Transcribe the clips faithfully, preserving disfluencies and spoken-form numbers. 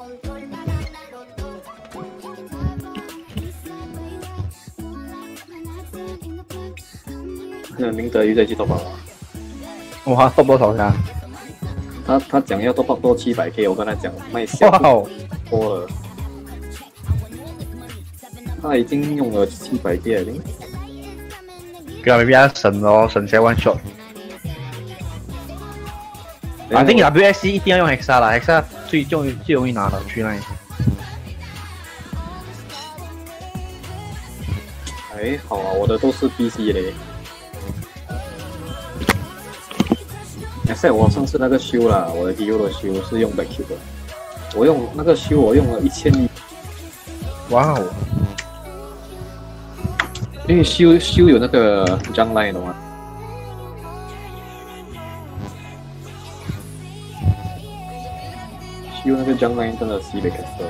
宁德又再去 top up 了。 哇，top 多少呀？ 他他讲要 top up 多七百 K， 我跟他讲卖小多了。他已经用了七百 K 了。 给他 maybe 要省咯，省下 one shot。I think W S C 一定要用 Hexa 啦 ，Hexa 最容易最容易拿到去那里。 还好啊，我的都是 B C 嘞。哎塞，我上次那个修啦，我的 D U 的修是用 Backq 的，我用那个修我用了一千一。 哇哦！ 因为修修有那个 junk line 的嘛。修那个 junk line 真的是一个 caster。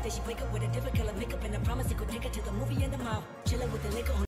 Say she wake up with a different color makeup and I promise it could take her to the movie in the mall. Chillin' with the liquor.